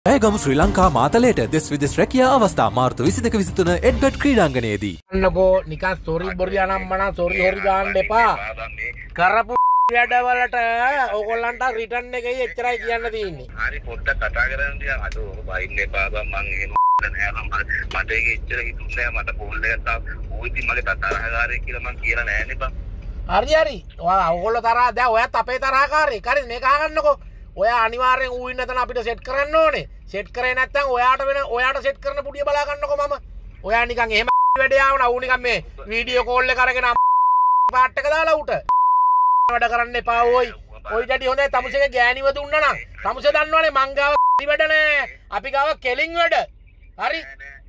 ඇයගම ශ්‍රී ලංකා මාතලයට දෙස් විදෙස් රැකියා අවස්ථා මාර්තු 22-23 එඩ්ගඩ් ක්‍රීඩාංගණයේදී. අන්නකෝ නිකන් ස්ටෝරි බොරිය නම් මන ස්ටෝරි හොරි ගන්න එපා. කරපු වැඩවලට ඕගොල්ලන්ට රිටර්න් එකයි එච්චරයි කියන්න තියෙන්නේ. හරි පොඩ්ඩක් කතා කරන්න ටිකක් අද ඔබ බයින් එපා බං මං එහෙම නෑ මට ඒක එච්චර හිතුන්නේ නෑ මට කෝල් එකක් ආවා. ඌ ඉතින් මගේ තරහකාරයෙක් කියලා මං කියලා නෑනේ බං. හරි ඔයගොල්ලෝ තරහ දැන් ඔයත් අපේ තරහකාරයෙක්. හරි මේක අහගන්නකෝ. ඔයා අනිවාර්යෙන් ඌ ඉන්න තැන අපිට සෙට් කරන්න ඕනේ. සෙට් කරේ නැත්නම් ඔයාට සෙට් කරන පුඩිය බලා ගන්නකො මම. ඔයා නිකන් එහෙම වැඩේ ආවන ඌ නිකන් මේ වීඩියෝ කෝල් එක අරගෙන පාට් එක දාලා ඌට වැඩ කරන්න එපා ඕයි. ඔයි ඩඩි හොඳයි තමුසේගේ ගෑණිව දුන්නා නම් තමුසේ දන්නවනේ මං ගාව වැඩ නෑ. අපි ගාව කෙලින් වැඩ. හරි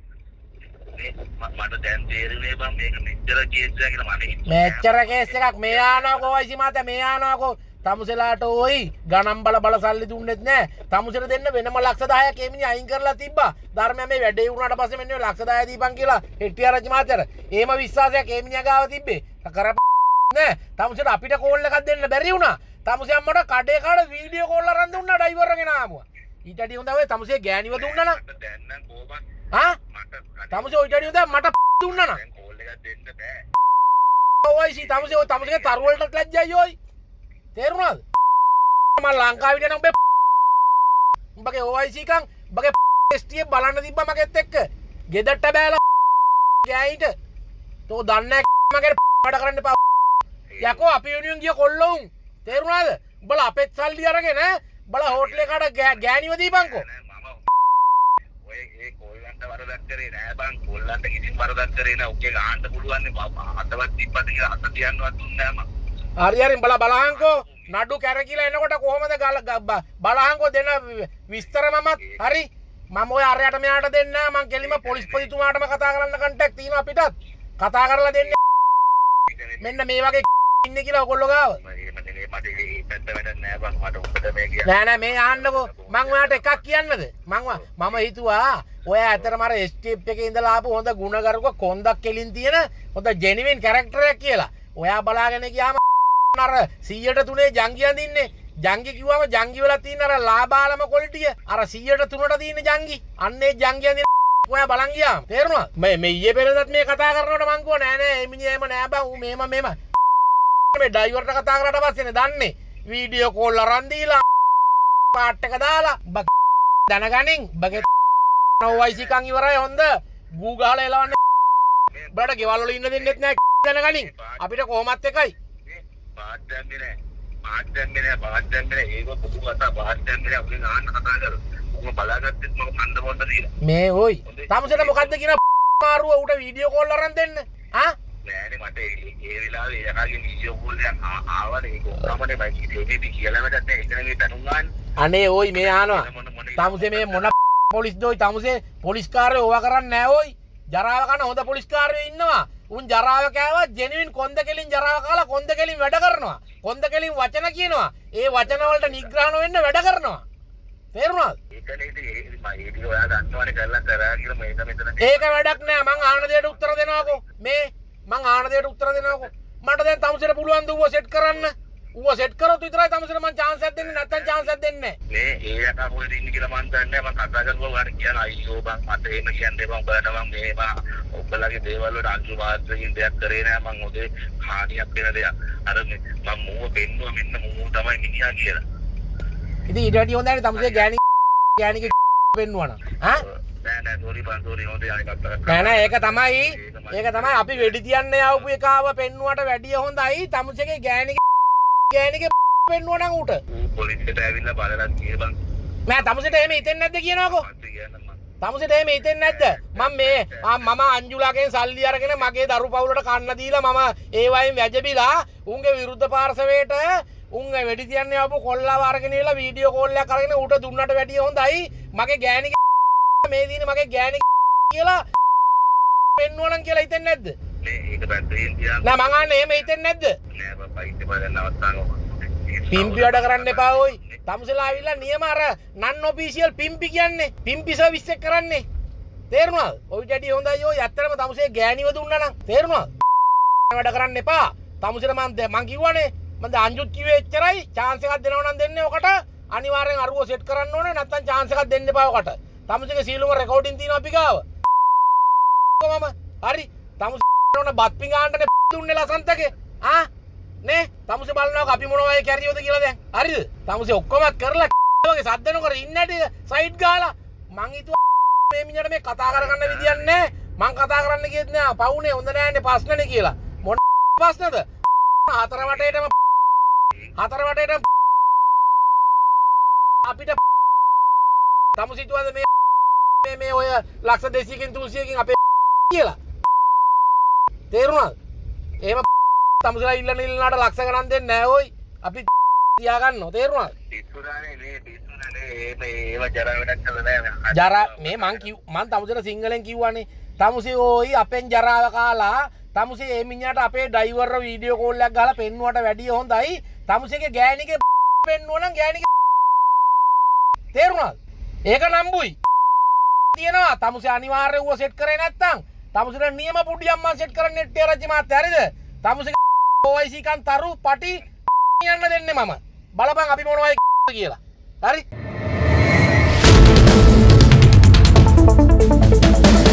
මට දැන් තේරෙන්නේ බං මේක මෙච්චර කේස් එකක් කියලා මට හිතුනේ. මෙච්චර කේස් එකක් මේ ආනකො ඔයිසි මාත මේ ආනකො තමුසෙලාට ඔයි ගණන් බල සල්ලි දුන්නෙත් නෑ. තමුසෙට දෙන්න වෙනම ලක්ෂ 10ක් එමිනි අයින් කරලා තිබ්බා. ධර්මය මේ වැඩේ වුණාට පස්සේ මෙන්න ලක්ෂ 10 දීපන් කියලා හෙට්ටිආරච්චි මාතර. එහෙම විශ්වාසයක් එමිනියා ගාව තිබ්බේ. කරප නෑ. තමුසෙට අපිට කෝල් එකක් දෙන්න බැරි වුණා. තමුසේ අම්මට කඩේ කාඩ වීඩියෝ කෝල් අරන් දුන්නා ඩ්‍රයිවර්ගෙන ආමුවා. ඊටදී හොඳ ඔය තමුසේ ගෑණිව දුන්නා නම් දැන් නම් කොහොමද හා තමුසේ ඔය ඊටදී හොඳ මට දුන්නා නම් කෝල් එකක් දෙන්න බෑ. ඔයිසි තමුසේ ඔය තමුසේගේ තරු වලට ලැජ්ජයි ඔයි. තේරුණාද? මම ලංකාවේ ඉන්න උඹගේ OIC කන් උඹගේ ST බලන්න තිබ්බා මගෙත් එක්ක. ගෙදරට බෑලා ගෑයිට. තෝ දන්නේ මගේ වැඩ කරන්න එපා. යකෝ අපි යුනියන් ගිය කොල්ලෝ උන්. තේරුණාද? උඹලා අපෙත් සල්ලි අරගෙන උඹලා හෝටලේ කාට ගෑණිව දීපන්කෝ. ඔය ඒ කොල්ලන්ට වරදක් කරේ නෑ බං. කොල්ලන්ට කිසිම වරදක් කරේ නෑ. ඔකේ ගහන්න පුළුවන් නේ. අතවත් තිබ්බද කියලා අත තියන්නවත් දුන්නේ නෑ මම. හරි බලහන්කෝ නඩු කැරකිලා එනකොට කොහොමද බලහන්කෝ දෙන විස්තර මමත් හරි මම ඔය අරයට මෙයාට දෙන්න මං කෙලිම පොලිස්පතිතුමාටම කතා කරන්න කන්ටැක්ට් තියෙනවා අපිටත් කතා කරලා දෙන්න මෙන්න මේ වගේ ඉන්නේ කියලා ඔයගොල්ලෝ ගාව නෑ මේ අහන්නකෝ මං ඔයාට එකක් කියන්නද මම හිතුවා ඔයා ඇත්තටම අර ස්ටේප් එකේ ඉඳලා ආපු හොඳ ගුණගරුක කොන්දක් කෙලින් තියෙන හොඳ ජෙනුයින් කැරක්ටර් එකක් කියලා ඔයා බලාගෙන ගියාම අර 100ට 3 ජංගි අඳින්නේ ජංගි කිව්වම ජංගි වල තියෙන අර ලාබාලම ක්වොලිටිය අර 100ට 3ට තියෙන ජංගි අන්නේ ජංගි අඳින ඔයා බලන් ගියාම තේරුණාද මේ ඊයේ පෙරේදත් මේ කතා කරනකොට මං කිව්වා නෑ එමිනියා එහෙම නෑ බං ඌ මෙහෙම මේ ඩ්‍රයිවර්ට කතා කරාට පස්සේනේ දන්නේ වීඩියෝ කෝල් අරන් දීලා පාට් එක දාලා දැනගනින් බගේ OIC කන් ඉවරයි හොඳ ගූ ගහලා එලවන්නේ බඩ ගෙවල් වල ඉන්න දෙන්නෙත් නෑ දැනගනින් අපිට කොහොමත් එකයි පාත් දැම්මේ නෑ ඒක පුදු කතා පාත් දැම්මේ අපි ගන්න කතා කරා මම බලාගත්තෙත් මම කන්ද බොන්න දීලා මේ ඔයි තමුසෙට මොකද්ද කියන මාරුව උට වීඩියෝ කෝල් අරන් දෙන්න ආ නෑනේ මට ඒ වෙලාවේ එයාගේ වීඩියෝ කෝල් එකක් ආවනේ ඒක ඔක්කොමනේ මම ඉතින් කියලා වැඩක් නෑ එතන මේ තනුන් ගන්න අනේ ඔයි මේ අහනවා තමුසේ මේ මොන පොලිස් දෝයි තමුසේ පොලිස් කාර්යය ඕවා කරන්නේ නෑ ඔයි ජරාව කන හොඳ පොලිස් කාර්යය ඉන්නවා උන් ජරාව කෑවා ජෙනුයින් කොන්ද කෙලින් ජරාව කාලා කොන්ද කෙලින් වැඩ කරනවා කොන්ද කෙලින් වචන කියනවා ඒ වචන වලට නිග්‍රහ නොවෙන්න වැඩ කරනවා තේරුණාද ඒකනේ ඉතින් මම ඔයා දන්නවනේ කරලා කරා කියලා මේක මෙතන ඒක වැඩක් නෑ මං ආහන දෙයට උත්තර දෙනවාකෝ මේ මං ආහන දෙයට උත්තර දෙනවාකෝ මට දැන් තමුසෙට පුළුවන් ද ඌව සෙට් කරන්න ඌව සෙට් කරොත් විතරයි තමුසෙට මං chance එකක් දෙන්නේ නැත්නම් chance එකක් දෙන්නේ නෑ මේ ඒ යකා කොහෙද ඉන්නේ කියලා මං දන්නේ නෑ මං කතා කරපුවා ඔයාලට කියන අයියෝ බං මට එහෙම කියන්න එපා උඹලට මං මේවා ඔබලගේ දේවල් වලට අංශු මාත්‍රකින් දෙයක් කරේ නෑ මං ඔතේ හානියක් වෙන දෙයක් අර මං මූව පෙන්නුවා මෙන්න මූව තමයි මිනිහා කියලා ඉතින් ඊට වැඩි හොඳයි තමුසේ ගෑණිගේ පෙන්නුවා නම් ආ නෑ සෝරි හොඳයි අනිත් කතා නෑ ඒක තමයි අපි වෙඩි තියන්න යවපු එකාව පෙන්නුවට වැඩිය හොඳයි තමුසේගේ ගෑණිගේ පෙන්නුවා නම් ඌට පොලිසියට ඇවිල්ලා බලලා ගියේ බං මම තමුසේට එහෙම හිතෙන්නේ නැද්ද කියනවාකෝ තමුසේට එහෙම හිතෙන්නේ නැද්ද මම අංජුලාගෙන් සල්ලි අරගෙන මගේ දරු පවුලට කන්න දීලා මම ඒ වයින් වැජබිලා උන්ගේ විරුද්ධ පාර්ශවයට උන් වෙඩි තියන්න යවපු කොල්ලව අරගෙන ඉලා වීඩියෝ කෝල් එකක් අරගෙන ඌට දුන්නට වැඩිය හොඳයි මගේ ගෑණිගේ මේ දින මගේ ගෑණිගේ කියලා පෙන්නුවනම් කියලා හිතෙන්නේ නැද්ද ඒක පැත්තකින් තියන්න නෑ මං අහන්නේ එහෙම හිතෙන්නේ නැද්ද නෑ බබා ඉතින් බලන්න අවස්ථාවක් පිම්පි වැඩ කරන්න එපා ඔයි තමුසෙලා ආවිල්ලා නියම අර නන් ඔෆිෂියල් පිම්පි කියන්නේ පිම්පි සර්විස් එක කරන්නේ තේරුණාද ඔයි ඩැඩි හොඳයි ඔය ඇත්තටම තමුසේ ගෑණිව දුන්නා නම් තේරුණාද වැඩ කරන්න එපා තමුසෙට මං කිව්වනේ මම අංජුත් කිව්වේ එච්චරයි chance එකක් දෙනවා නම් දෙන්නේ ඔකට අනිවාර්යෙන් අරුව සෙට් කරන්න ඕනේ නැත්නම් chance එකක් දෙන්න එපා ඔකට. තමුසේගේ සීලුම රෙකෝඩින් තියෙනවා අපි ගාව. මම හරි තමුසේ ඕන බත් පිඟාන්නනේ දුන්නේ ලසන්තගේ. නේ තමුසේ බලනවා අපි මොනවා වගේ කැරියෝද කියලා දැන්. හරිද? තමුසේ ඔක්කොමත් කරලා වගේ සද්ද නොකර ඉන්නට සයිඩ් ගාලා මං හිතුවා මේ මිනිහට මේ කතා කරගන්න විදියක් නැහැ. මං කතා කරන්න කියෙත් නෑ පවුනේ හොඳ නෑනේ ප්‍රශ්නනේ කියලා. මොන ප්‍රශ්නද? හතර වටේටම අපිට තමුසිතුවද මේ ඔය ලක්ෂ 200කින් 300කින් අපේ කියලා. තේරුණාද? එහෙම තමුසලා ඉල්ලනාට ලක්ෂ ගණන් දෙන්නේ නැහැ ඕයි. අපි තියාගන්නවා. තේරුණාද? පිස්සුදානේ නේ ඒව ජරා වැඩක් කළා නෑ. ජරා මේ මං තමුසලා සිංහලෙන් කිව්වනේ. තමුසේ ඕයි අපෙන් ජරාව කාලා තමුසේ මේ මිනිහට අපේ ඩ්‍රයිවර්ව වීඩියෝ කෝල් එකක් ගහලා පෙන්නුවට වැඩිය හොඳයි. තමුසේගේ ගෑණිගේ පෙන්නුවා නම් ගෑණිගේ තේරුණාද? ඒක නම්බුයි. තියෙනවා තමුසේ අනිවාර්යව ඌව සෙට් කරේ නැත්තම් තමුසේට නියම පුඩියක් මං සෙට් කරන්නේ නෙට්ටේ රජ්‍ය මාත් හරිද? තමුසේ OIC කන් තරු පටි යන්න දෙන්නේ මම. බලපන් අපි මොනවයි කියලා. හරි?